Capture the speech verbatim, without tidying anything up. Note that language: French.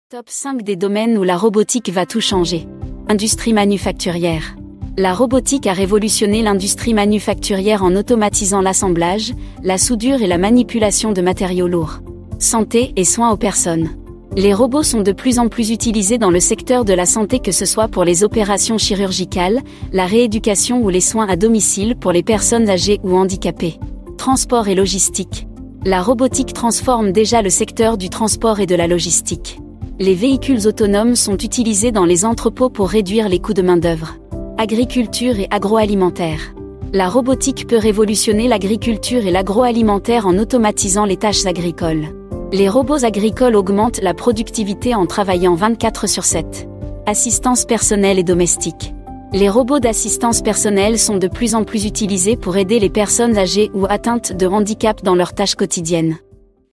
Top cinq des domaines où la robotique va tout changer. Industrie manufacturière. La robotique a révolutionné l'industrie manufacturière en automatisant l'assemblage, la soudure et la manipulation de matériaux lourds. Santé et soins aux personnes. Les robots sont de plus en plus utilisés dans le secteur de la santé, que ce soit pour les opérations chirurgicales, la rééducation ou les soins à domicile pour les personnes âgées ou handicapées. Transport et logistique. La robotique transforme déjà le secteur du transport et de la logistique. Les véhicules autonomes sont utilisés dans les entrepôts pour réduire les coûts de main-d'œuvre. Agriculture et agroalimentaire. La robotique peut révolutionner l'agriculture et l'agroalimentaire en automatisant les tâches agricoles. Les robots agricoles augmentent la productivité en travaillant vingt-quatre sur sept. Assistance personnelle et domestique. Les robots d'assistance personnelle sont de plus en plus utilisés pour aider les personnes âgées ou atteintes de handicap dans leurs tâches quotidiennes.